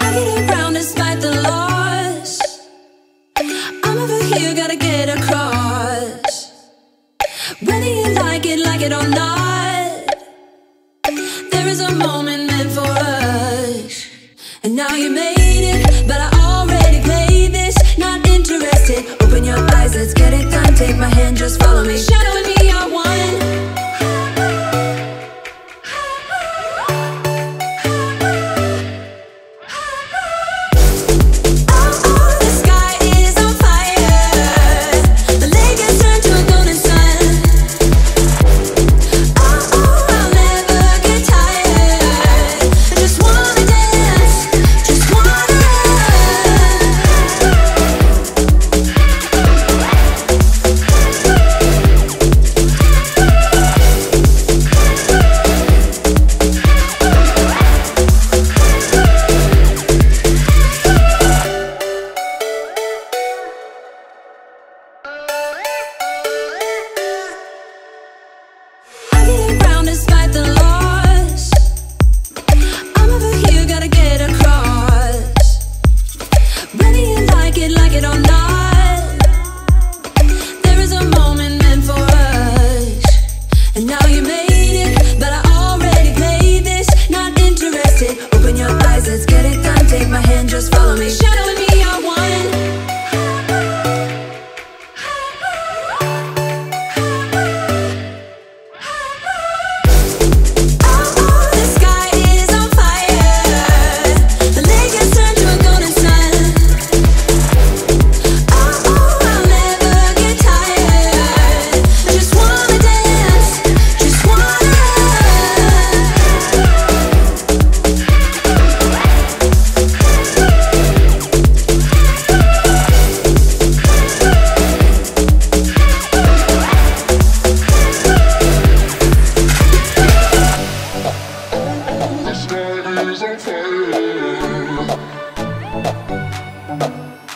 I get around despite the loss. I'm over here, gotta get across. Whether you like it or not, there is a moment meant for us. And now you made it, but I already played this. Not interested, open your eyes, let's get it done. Take my hand, just follow me. Shadow and me are one. Despite the loss, I'm over here, gotta get across. Whether you like it or not, there is a moment meant for us. And now you made it, but I already played this. Not interested, open your eyes, let's get it done. Take my hand, just follow me. Shadow and me are one. The sky is on fire.